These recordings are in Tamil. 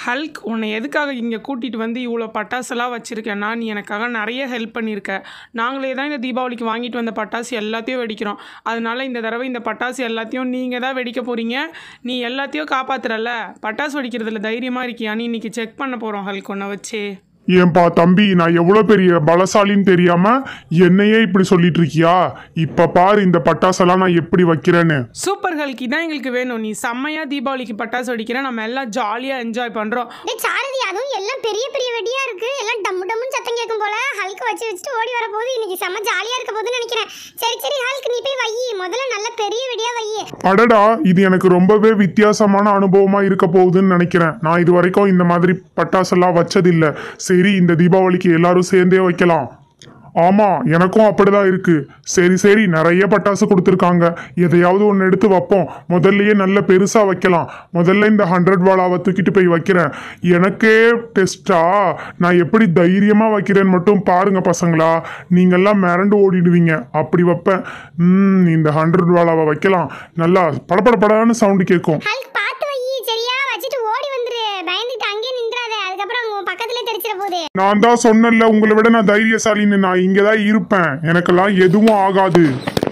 ஹல்க் உன்னை எதுக்காக இங்கே கூட்டிகிட்டு வந்து இவ்வளோ பட்டாசுலாம் வச்சுருக்கேன்னா நீ எனக்காக நிறைய ஹெல்ப் பண்ணியிருக்க. நாங்களே தான் இந்த தீபாவளிக்கு வாங்கிட்டு வந்த பட்டாசு எல்லாத்தையும் வெடிக்கிறோம். அதனால இந்த தடவை இந்த பட்டாசு எல்லாத்தையும் நீங்கள் தான் வெடிக்க போகிறீங்க. நீ எல்லாத்தையும் காப்பாற்றுறல, பட்டாசு வெடிக்கிறதுல தைரியமாக இருக்கியா? நீ இன்றைக்கி செக் பண்ண போகிறோம் ஹல்க் உன்னை வச்சு. ஏன்பா தம்பி, நான் எவ்வளோ பெரிய பலசாலின்னு தெரியாம என்னையே இப்படி சொல்லிட்டு இருக்கியா? இப்ப பாரு இந்த பட்டாசெல்லாம் நான் எப்படி வைக்கிறேன்னு. சூப்பர் ஹல்க், இதான் எங்களுக்கு வேணும். நீ செம்மையா தீபாவளிக்கு பட்டாசு வெடிக்கிற, நம்ம எல்லாம் ஜாலியா என்ஜாய் பண்றோம். சாரதி, அதுவும் எல்லாம் பெரிய பெரிய வெடியா இருக்கு. எல்லாம் டம்மு டம்முன்னு சத்தம் கேட்கும் போல. ஹல்க் வச்சுட்டு ஓடி வர போது இன்னைக்கு செம்ம ஜாலியா இருக்க போதுன்னு நினைக்கிறேன். சரி சரி ஹல்க், நீ போய் வை, முதல்ல நல்ல பெரிய வெடியா வை. அடடா, இது எனக்கு ரொம்பவே வித்தியாசமான அனுபவமா இருக்க போகுதுன்னு நினைக்கிறேன். நான் இது வரைக்கும் இந்த மாதிரி பட்டாசெல்லாம் வச்சதில்லை. சரி, இந்த தீபாவளிக்கு எல்லாரும் சேர்ந்தே வைக்கலாம். ஆமா, எனக்கும் அப்படிதான் இருக்கு. சரி சரி, நிறைய பட்டாசு கொடுத்துருக்காங்க. எதையாவது ஒன்று எடுத்து வைப்போம். முதல்லயே நல்ல பெருசா வைக்கலாம். முதல்ல இந்த 100 வாலாவை தூக்கிட்டு போய் வைக்கிறேன். எனக்கே டெஸ்டா, நான் எப்படி தைரியமா வைக்கிறேன்னு மட்டும் பாருங்க பசங்களா. நீங்கெல்லாம் மிரண்டு ஓடிடுவீங்க. அப்படி வைப்பேன். இந்த 100 வாலாவை வைக்கலாம். நல்லா படபடப்படான்னு சவுண்டு கேட்கும். நான் தான் சொன்னேன்ல, உங்களை விட நான் தைரியசாலின்னு. நான் இங்கதான் இருப்பேன், எனக்கெல்லாம் எதுவும் ஆகாது.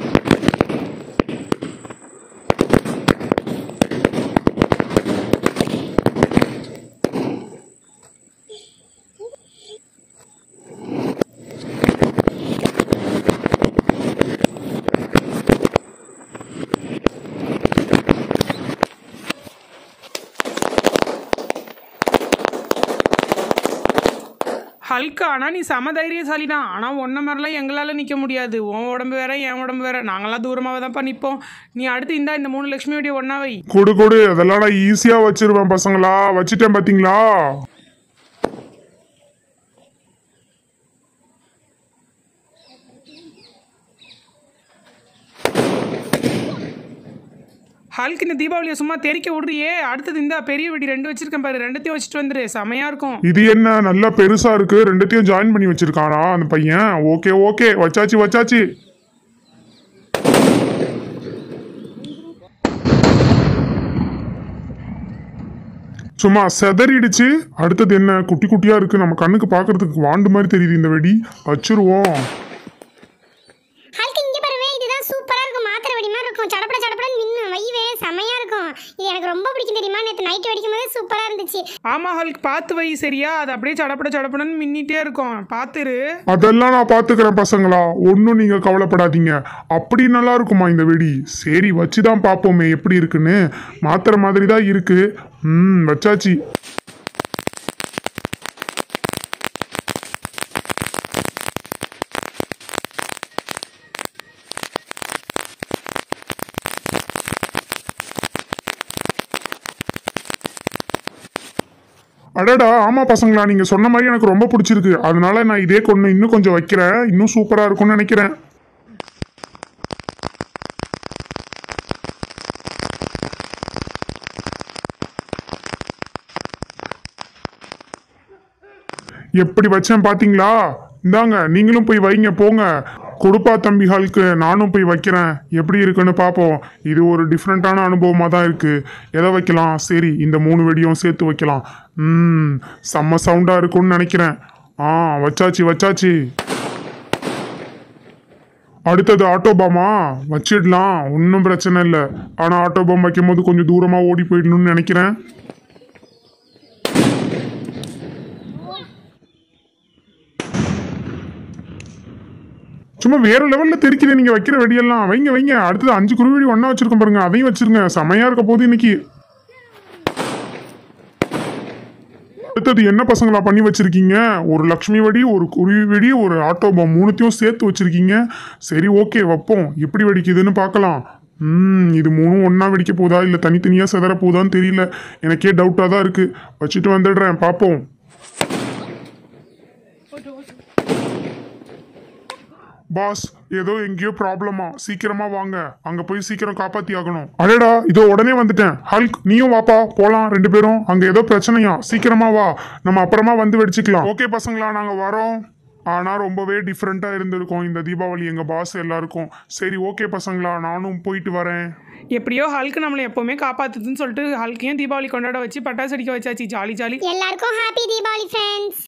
ஹல்க், ஆனால் நீ செம தைரியசாலி தான். ஆனால் ஒன்றை மாதிரிலாம் எங்களால் நிற்க முடியாது. உன் உடம்பு வேற, என் உடம்பு வேற. நாங்களாம் தூரமாக தான்ப்பா நிற்போம். நீ அடுத்து இந்த 3 லட்சுமி வெடியை ஒன்றா வை. கொடு, அதெல்லாம் நான் ஈஸியாக வச்சிருவேன் பசங்களா. வச்சுட்டேன் பார்த்தீங்களா? ஹல்க், இந்த தீபாவளியை சும்மா தெரிக்க விடுறியே. அடுத்தது இந்த பெரிய வெடி 2 வச்சிருக்கேன் பாரு, 2த்தையும் வச்சுட்டு வந்துரு. செமையா இருக்கும். இது என்ன நல்லா பெருசா இருக்கு, 2த்தையும் ஜாயின் பண்ணி வச்சிருக்கானா அந்த பையன்? ஓகே, வச்சாச்சு. சும்மா செதறிடுச்சு. அடுத்தது என்ன, குட்டி குட்டியா இருக்கு. நம்ம கண்ணுக்கு பாக்குறதுக்கு வாண்டு மாதிரி தெரியுது. இந்த வெடி வச்சிருவோம். எனக்கு ரொம்ப பிடிக்கும் தெரியுமா? நேத்து நைட் வெடிக்கும் போது சூப்பரா இருந்துச்சு. ஆமா ஹல்க், பார்த்து வை சரியா. அது அப்படியே சடப்படன்னு மின்னிட்டே இருக்கும். பாத்துரு. அதெல்லாம் நான் பாத்துக்கிறேன் பசங்களா, ஒன்னும் நீங்க கவலைப்படாதீங்க. அப்படி நல்லா இருக்குமா இந்த வெடி? சரி, வச்சுதான் பார்ப்போமே எப்படி இருக்குன்னு. மாத்திர மாதிரி தான் இருக்கு. வச்சாச்சு. அடடா, ஆமா பசங்களா, நீங்க சொன்ன மாதிரி எனக்கு ரொம்ப பிடிச்சிருக்கு. அதனால நான் இதே கொண்டு இன்னும் கொஞ்சம் வைக்கிறேன். இன்னும் சூப்பரா இருக்கும்னு நினைக்கிறேன். எப்படி வச்சேன் பாத்தீங்களா? இந்தாங்க, நீங்களும் போய் வைங்க, போங்க. கொடுப்பா தம்பி ஹல்க்கு, நானும் போய் வைக்கிறேன். எப்படி இருக்குன்னு பார்ப்போம். இது ஒரு டிஃப்ரெண்ட்டான அனுபவமாக தான் இருக்குது. எதை வைக்கலாம்? சரி, இந்த 3 வெடியும் சேர்த்து வைக்கலாம். செம்ம சவுண்டாக இருக்கும்னு நினைக்கிறேன். வச்சாச்சு. அடுத்தது ஆட்டோபாமா வச்சிடலாம், ஒன்றும் பிரச்சனை இல்லை. ஆனால் ஆட்டோபாம் வைக்கும் போது கொஞ்சம் தூரமாக ஓடி போயிடணும்னு நினைக்கிறேன். சும்மா வேற லெவல்ல தெரிக்கிறேன் நீங்க வைக்கிற வெடியெல்லாம். வைங்க. அடுத்தது 5 குருவெடி ஒண்ணா வச்சிருக்கோம் பாருங்க, அதையும் வச்சிருங்க. செமையா இருக்க போது இன்னைக்கு. அடுத்தது என்ன பசங்களா பண்ணி வச்சிருக்கீங்க? ஒரு லட்சுமி வெடி, ஒரு குருவி வெடி, ஒரு ஆட்டோ பாம், 3த்தையும் சேர்த்து வச்சிருக்கீங்க. சரி, ஓகே, வைப்போம். எப்படி வெடிக்குதுன்னு பார்க்கலாம். இது 3ம் ஒன்னா வெடிக்க போதா இல்லை தனித்தனியா செதற போதான்னு தெரியல. எனக்கே டவுட்டா தான் இருக்கு. வச்சுட்டு வந்துடுறேன், பார்ப்போம். பாஸ், ஏதோ எங்கேயோ ப்ராப்ளமா, சீக்கிரமா வாங்க. அங்க போய் சீக்கிரம் காப்பாத்தி ஆகணும். அடடா, இதோ உடனே வந்துட்டேன். ஹல்க், நீயும் வாப்பா, போலாம் 2 பேரும். அங்க ஏதோ பிரச்சனையா, சீக்கிரமா வா. நம்ம அப்புறமா வந்து வெடிச்சுக்கலாம். ஓகே பசங்களா, நாங்க வரோம். ஆனால் ரொம்பவே டிஃப்ரெண்ட்டாக இருந்திருக்கும் இந்த தீபாவளி எங்கள் பாஸ் எல்லாருக்கும். சரி ஓகே பசங்களா, நானும் போயிட்டு வரேன். எப்படியோ ஹல்க் நம்மளை எப்போவுமே காப்பாற்றுதுன்னு சொல்லிட்டு ஹல்க்கையும் தீபாவளி கொண்டாட வச்சு பட்டாசு அடிக்க வச்சாச்சு. Jolly jolly. எல்லாருக்கும் ஹாப்பி தீபாவளி ஃப்ரெண்ட்ஸ்.